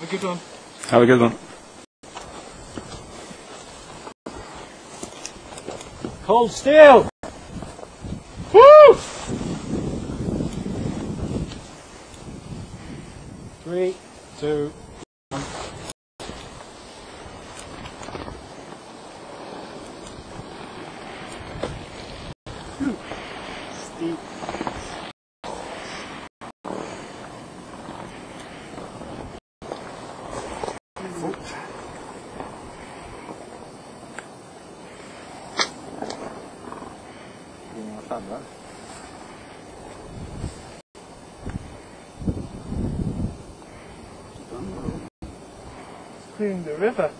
a good one. Have a good one. Hold still! Woo! 3, 2, 1. Steep. Fort. Inga faddlar. Clearing the river.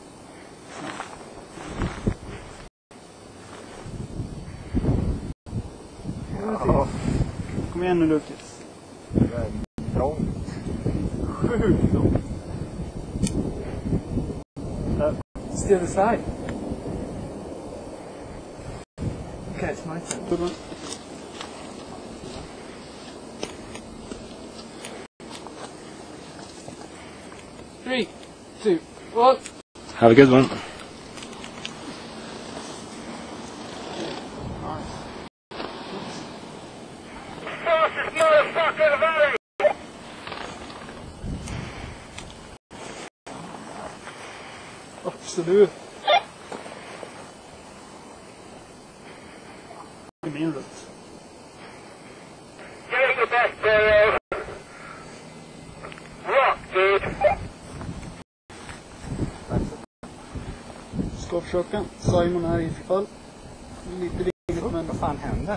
Oh. Kom igen nu, Lukas. Det är långt. Sjukt långt. Still the side. Okay, it's my turn. Good one. Three, 2, 1. Have a good one. Fastest motherfucker in the valley! Absolut. Det är min rutt. Getting the best burial. Rock, dude. Ska försöka. Simon är i fall. Lite ringet, men Vad fan händer?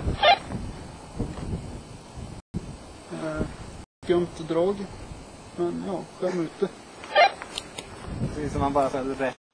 Skumt drag. Men ja, skärm ute. Precis som man bara så rätt